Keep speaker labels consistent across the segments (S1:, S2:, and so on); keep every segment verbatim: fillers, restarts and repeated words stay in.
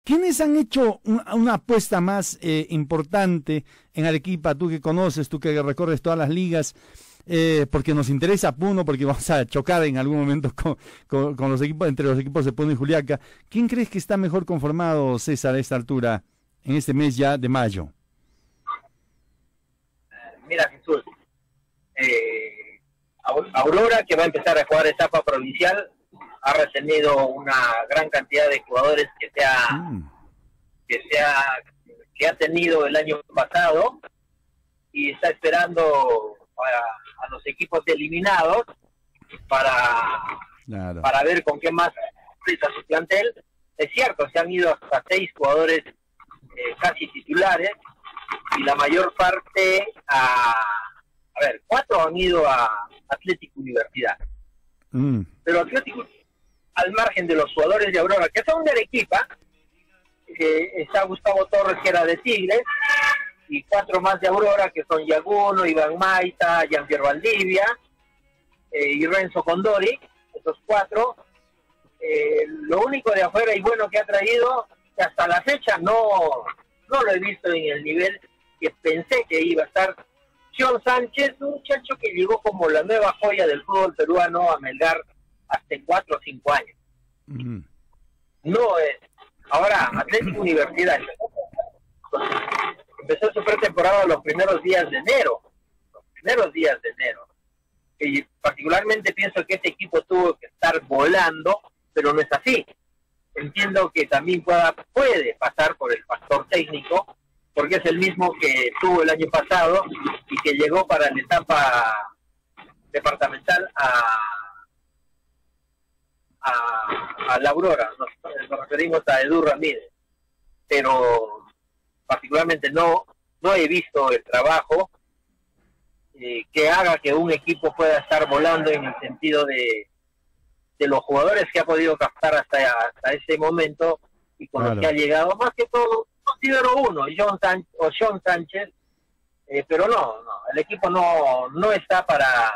S1: ¿Quiénes han hecho un, una apuesta más eh, importante en Arequipa? Tú que conoces, tú que recorres todas las ligas, eh, porque nos interesa Puno, porque vamos a chocar en algún momento con, con, con los equipos, entre los equipos de Puno y Juliaca. ¿Quién crees que está mejor conformado, César, a esta altura, en este mes ya de mayo?
S2: Mira, Jesús, eh, Aurora, que va a empezar a jugar etapa provincial, ha retenido una gran cantidad de jugadores que se ha, mm. que se ha, que ha tenido el año pasado y está esperando para, a los equipos eliminados para, claro. para ver con qué más prisa su plantel. Es cierto, se han ido hasta seis jugadores eh, casi titulares y la mayor parte a, a ver, cuatro han ido a Atlético Universidad. Mm. Pero Atlético, al margen de los jugadores de Aurora, que son de Arequipa, eh, está Gustavo Torres, que era de Tigres, y cuatro más de Aurora, que son Yaguno, Iván Maita, Jean-Pierre Valdivia, eh, y Renzo Condori, esos cuatro. Eh, lo único de afuera y bueno que ha traído, que hasta la fecha no, no lo he visto en el nivel que pensé que iba a estar, Sion Sánchez, un muchacho que llegó como la nueva joya del fútbol peruano a Melgar hace cuatro o cinco años. Mm. No es. Ahora, Atlético Universidad empezó su pretemporada los primeros días de enero. Los primeros días de enero. Y particularmente pienso que este equipo tuvo que estar volando, pero no es así. Entiendo que también pueda, puede pasar por el factor técnico, porque es el mismo que tuvo el año pasado y que llegó para la etapa departamental a a, a la Aurora. Nos, nos referimos a Edu Ramírez, pero particularmente no no he visto el trabajo eh, que haga que un equipo pueda estar volando en el sentido de de los jugadores que ha podido captar hasta hasta ese momento y con claro. los que ha llegado, más que todo considero uno, John Sánchez, o Sean Sánchez, eh, pero no, no, el equipo no no está para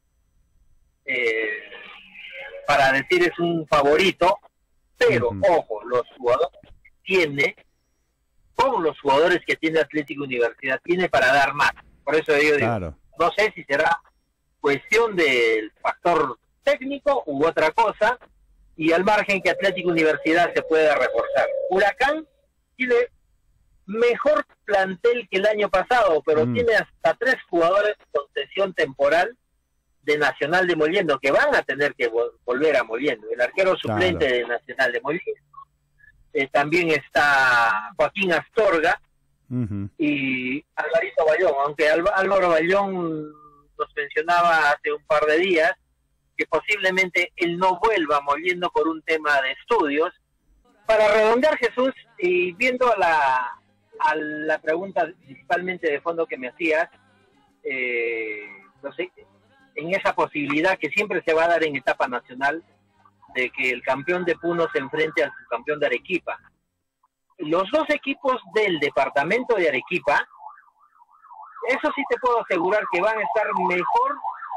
S2: eh, para decir es un favorito, pero uh-huh. ojo, los jugadores que tiene, con los jugadores que tiene Atlético Universidad, tiene para dar más. Por eso yo claro. digo, no sé si será cuestión del factor técnico u otra cosa, y al margen que Atlético Universidad se pueda reforzar. Huracán tiene mejor plantel que el año pasado, pero mm. tiene hasta tres jugadores con cesión temporal de Nacional de Moliendo, que van a tener que vol- volver a Moliendo. El arquero suplente claro. de Nacional de Moliendo. Eh, también está Joaquín Astorga uh-huh. y Alvarito Bayón, aunque Al- Álvaro Bayón nos mencionaba hace un par de días que posiblemente él no vuelva a Moliendo por un tema de estudios. Para redondear, Jesús, y viendo a la, a la pregunta principalmente de fondo que me hacías, eh, no sé, en esa posibilidad que siempre se va a dar en etapa nacional de que el campeón de Puno se enfrente al subcampeón de Arequipa. Los dos equipos del departamento de Arequipa, eso sí te puedo asegurar que van a estar mejor,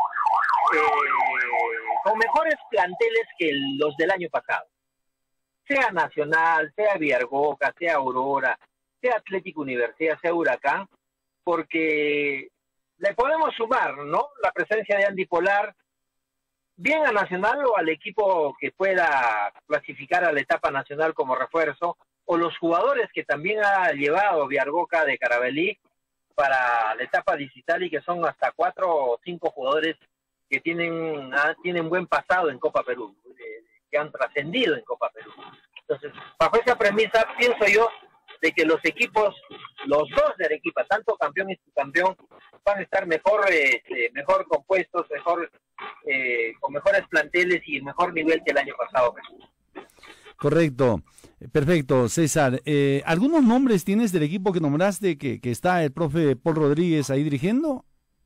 S2: eh, con mejores planteles que los del año pasado. Sea Nacional, sea Viargoca, sea Aurora, sea Atlético Universidad, sea Huracán, porque le podemos sumar, ¿no? La presencia de Andy Polar, bien a Nacional o al equipo que pueda clasificar a la etapa nacional como refuerzo, o los jugadores que también ha llevado Viargoca de Carabalí para la etapa digital y que son hasta cuatro o cinco jugadores que tienen, ah, tienen buen pasado en Copa Perú, eh, que han trascendido en Copa Perú. Entonces, bajo esa premisa, pienso yo de que los equipos, los dos de Arequipa, tanto campeón y subcampeón, van a estar mejor, eh, mejor compuestos, mejor, eh, con mejores planteles y mejor nivel que el año pasado.
S1: Correcto, perfecto, César. Eh, ¿Algunos nombres tienes del equipo que nombraste que, que está el profe Paul Rodríguez ahí dirigiendo?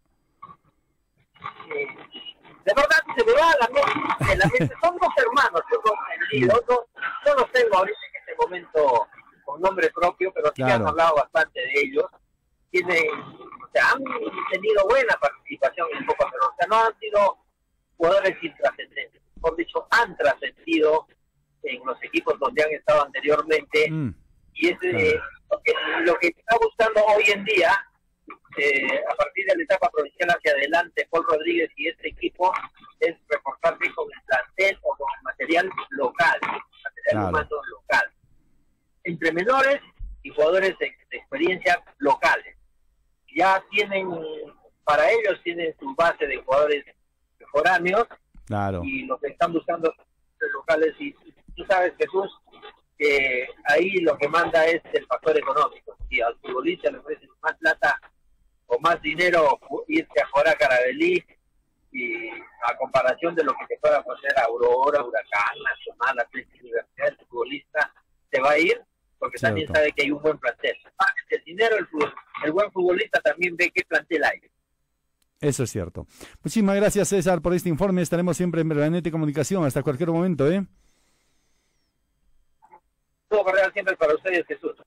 S2: Eh, de verdad, se me va a la mente, en la mente. Son dos hermanos, tengo entendido, no, no los tengo ahorita en este momento con nombre propio, pero sí claro. han hablado bastante de ellos. Tienen, o sea, han tenido buena participación en Copa Perú, o sea, no han sido jugadores intrascendentes, por dicho, han trascendido en los equipos donde han estado anteriormente.
S1: Mm,
S2: Y es
S1: claro.
S2: eh, lo, que, lo que está buscando hoy en día, eh, a partir de la etapa provincial hacia adelante, Paul Rodríguez y este equipo, es reforzarse con el plantel o con el material local, material
S1: Claro.
S2: humano local. Entre menores y jugadores de, de experiencia locales. Ya tienen, para ellos tienen su base de jugadores foráneos,
S1: Claro.
S2: y lo que están buscando son locales. Y tú sabes, Jesús, que ahí lo que manda es el factor económico. Si al futbolista le ofrecen más plata o más dinero irse a jugar a Carabalí, y a comparación de lo que te pueda ofrecer Aurora, Huracán, Nacional, Atlético Universidad, el futbolista se va a ir porque
S1: Cierto.
S2: también sabe que hay un buen plantel. Más que el dinero, el, fut- el buen futbolista también ve qué plantel hay.
S1: Eso es cierto. Muchísimas gracias, César, por este informe. Estaremos siempre en permanente comunicación hasta cualquier momento, ¿eh?
S2: Todo cordial siempre para ustedes, Jesús.